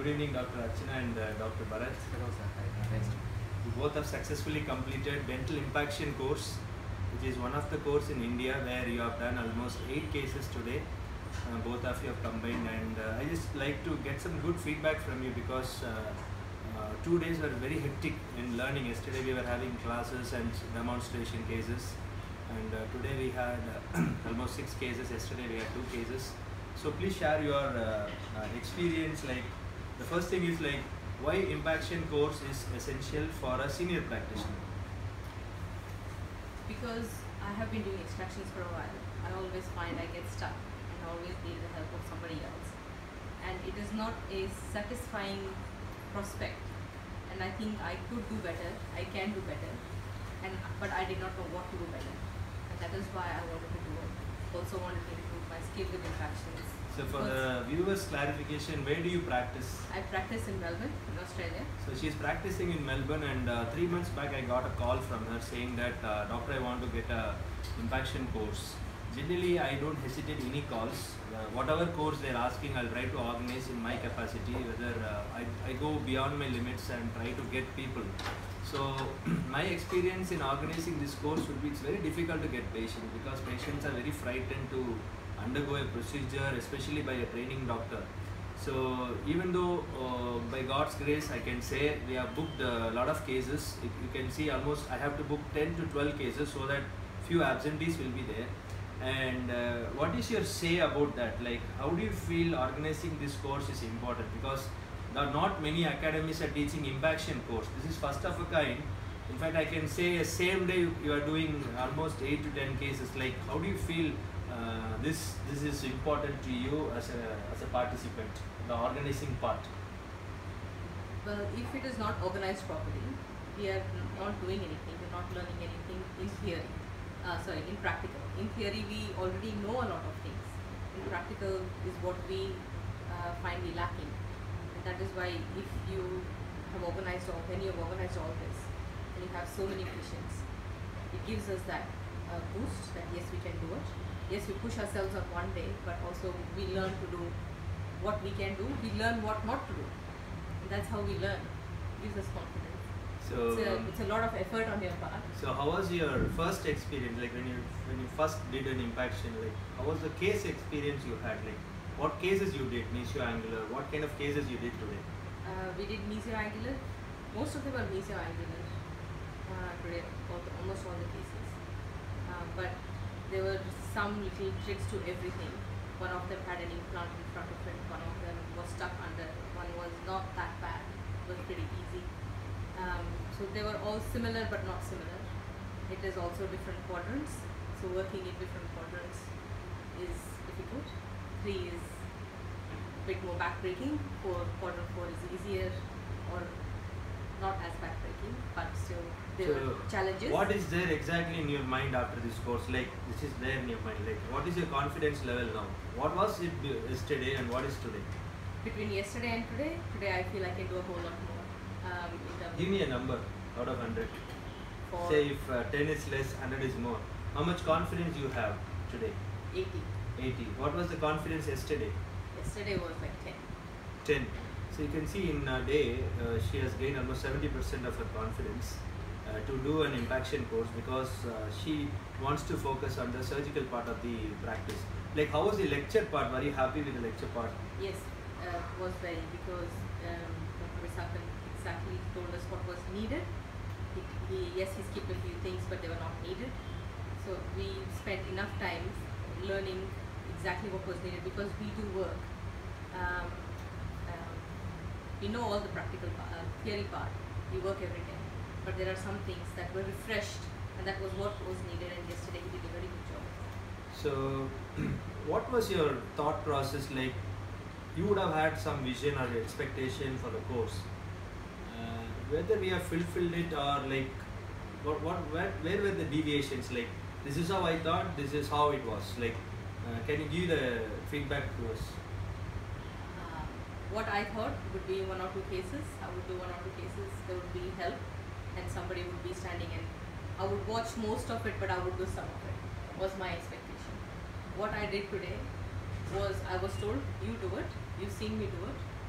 evening, Dr. Archana and Dr. Bharat. Hello, sir. Hi. Nice to meet You both have successfully completed dental impaction course, which is one of the course in India where you have done almost 8 cases today. Both of you have combined, and I just like to get some good feedback from you because 2 days were very hectic in learning. Yesterday we were having classes and demonstration cases, and today we had almost 6 cases. Yesterday we had 2 cases. So please share your experience. Like, the first thing is like, why impaction course is essential for a senior practitioner? Because I have been doing extractions for a while. I always find I get stuck and always need the help of somebody else. And it is not a satisfying prospect. And I think I could do better, I can do better, but I did not know what to do better. And that is why I wanted to do it. Also wanted to improve my skill with impactions. So for the viewers' clarification, where do you practice? I practice in Melbourne, in Australia. So she's practicing in Melbourne, and 3 months back I got a call from her saying that, doctor, I want to get a impaction course. Generally I don't hesitate any calls. Whatever course they're asking, I'll try to organize in my capacity, whether I go beyond my limits and try to get people. So my experience in organizing this course would be, it's very difficult to get patients because patients are very frightened to undergo a procedure, especially by a training doctor. So even though by God's grace I can say we have booked a lot of cases, you can see almost I have to book 10 to 12 cases so that few absentees will be there. And what is your say about that? Like, how do you feel organizing this course is important? Because not many academies are teaching impaction course. This is first of a kind. In fact, I can say same day you are doing almost 8 to 10 cases. Like, how do you feel this is important to you as a participant, the organizing part? Well, if it is not organized properly, we are not doing anything, we're not learning anything in theory. In practical. In theory, we already know a lot of things. In practical is what we find we lacking. And that is why if you have organized all, when you have organized all this, and you have so many patients, it gives us that boost that yes, we can do it. Yes, we push ourselves on one day, but also we learn to do what we can do. We learn what not to do. And that's how we learn. It gives us confidence. So it's a lot of effort on your part. So how was your first experience? Like when you first did an impaction, like how was the case experience you had? Like what cases you did, mesioangular? What kind of cases you did today? We did mesioangular. Most of them are mesioangular today, almost all the cases. But there were some little tricks to everything. One of them had an implant in front of it. One of them was stuck under. One was not that bad. It was pretty easy. So they were all similar but not similar. It is also different quadrants. So working in different quadrants is difficult. 3 is a bit more backbreaking. Quadrant 4 is easier or not as backbreaking, but still there are challenges. What is there exactly in your mind after this course? Like, this is there in your mind. Like, what is your confidence level now? What was it yesterday and what is today? Between yesterday and today I feel I can do a whole lot more. Give me a number out of 100. Say if 10 is less, 100 is more. How much confidence you have today? 80. 80. What was the confidence yesterday? Yesterday was like 10. 10. So you can see in a day, she has gained almost 70% of her confidence to do an impaction course because she wants to focus on the surgical part of the practice. Like, how was the lecture part? Were you happy with the lecture part? Yes, was very, because Dr. Visakan exactly told us what was needed. Yes, he skipped a few things, but they were not needed. So we spent enough time learning exactly what was needed because we do work. We know all the practical theory part. We work every day, but there are some things that were refreshed, and that was what was needed. And yesterday he did a very good job. So, what was your thought process like? You would have had some vision or expectation for the course. Whether we have fulfilled it or like, where were the deviations? Like, this is how I thought, this is how it was. Like, can you give the feedback to us? What I thought would be 1 or 2 cases. I would do 1 or 2 cases. There would be help, and somebody would be standing, and I would watch most of it, but I would do some of it. Was my expectation. What I did today was I was told, you do it. You've seen me do it.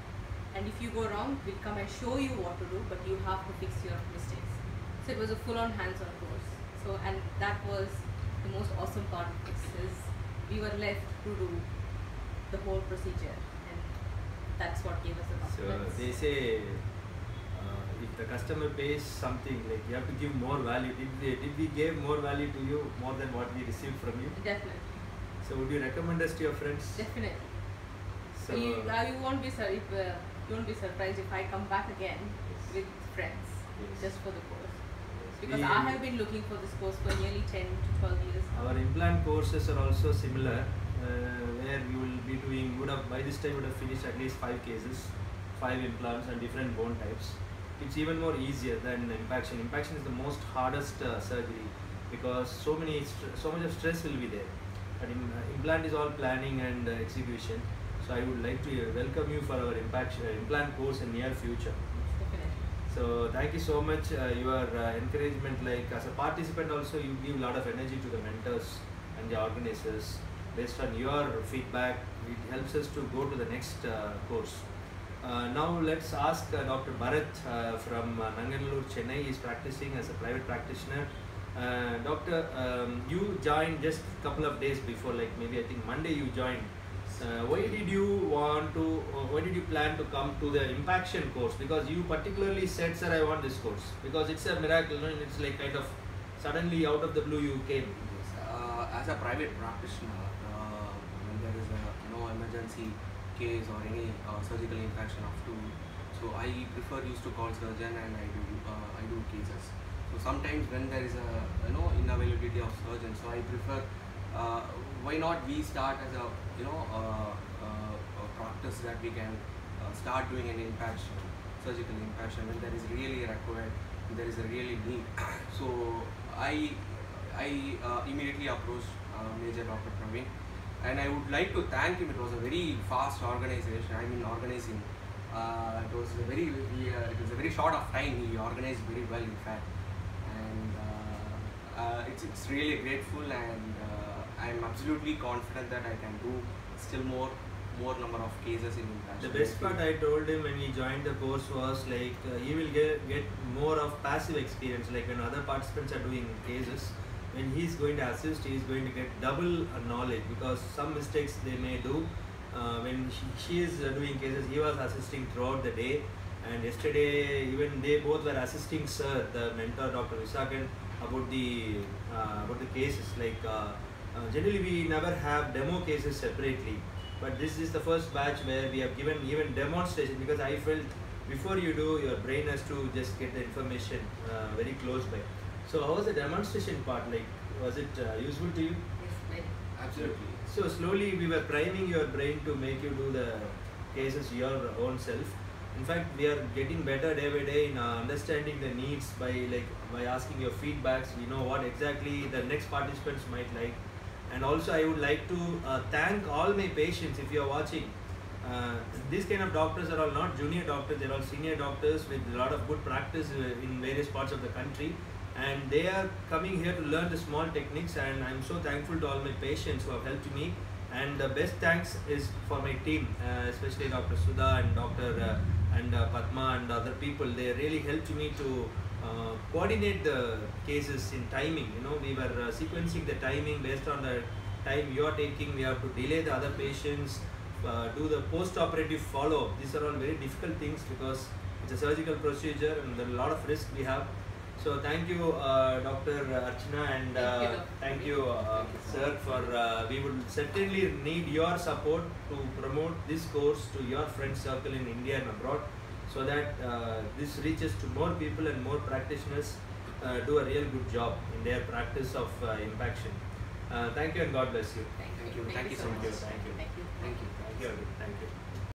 and if you go wrong, we'll come and show you what to do, but you have to fix your mistakes. So it was a full-on hands-on course. So, and that was the most awesome part of this, is we were left to do the whole procedure, and that's what gave us the confidence. So they say if the customer pays something, like you have to give more value. Did we give more value to you more than what we received from you? Definitely. So would you recommend us to your friends? Definitely. So You won't be you won't be surprised if I come back again with friends just for the course. Because I have been looking for this course for nearly 10 to 12 years. Our implant courses are also similar, where you will be doing, by this time would have finished at least 5 cases, 5 implants and different bone types. It's even more easier than impaction. Impaction is the most hardest surgery, because so much of stress will be there. But implant is all planning and execution. So I would like to welcome you for our implant course in near future. Definitely. So thank you so much. Your encouragement, like as a participant also, you give a lot of energy to the mentors and the organizers. Based on your feedback, it helps us to go to the next course. Now let's ask Dr. Bharat from Nanganallur, Chennai. He is practicing as a private practitioner. Doctor, you joined just a couple of days before, like maybe I think Monday you joined. Why did you plan to come to the impaction course? Because you particularly said, sir, I want this course, because it's a miracle, no? It's like kind of suddenly out of the blue you came. Yes. As a private practitioner, when there is a emergency case or any surgical infection of tooth, so I prefer used to call surgeon, and I do cases. So sometimes when there is a inavailability of surgeon, so I prefer why not we start as a a practice that we can start doing an impaction, surgical impaction, when there is really required, there is a really need. So I immediately approached Major Dr. Praveen, and I would like to thank him. It was a very fast organization. I mean, organizing. It was a very short of time. He organized very well, in fact, and it's really grateful, and I'm absolutely confident that I can do still more number of cases in impaction. The best part I told him when he joined the course was like he will get more of passive experience. Like when other participants are doing cases, when he is going to assist, he is going to get double knowledge, because some mistakes they may do. When she is doing cases, he was assisting throughout the day, and yesterday even they both were assisting sir, the mentor Dr. Visakan, about the cases. Like generally we never have demo cases separately, but this is the first batch where we have given even demonstration, because I felt before you do, your brain has to just get the information very close by. So how was the demonstration part? Like, was it useful to you? Yes, very. Absolutely. So slowly we were priming your brain to make you do the cases your own self. In fact, we are getting better day by day in understanding the needs by asking your feedbacks. We know what exactly the next participants might like. And also I would like to thank all my patients. If you are watching, these kind of doctors are all not junior doctors, they are all senior doctors with a lot of good practice in various parts of the country, and they are coming here to learn the small techniques, and I am so thankful to all my patients who have helped me. And the best thanks is for my team, especially Dr. Sudha and Dr. Padma and other people. They really helped me to coordinate the cases in timing. We were sequencing the timing based on the time you are taking. We have to delay the other patients, do the post-operative follow-up. These are all very difficult things, because it's a surgical procedure and there are a lot of risk we have. So thank you, Dr. Archana, and thank you, sir, for we would certainly need your support to promote this course to your friend circle in India and abroad, so that this reaches to more people and more practitioners do a real good job in their practice of impaction. Thank you and God bless you. Thank you. Thank you so much. Thank you. Thank you. Thank you. Thank you.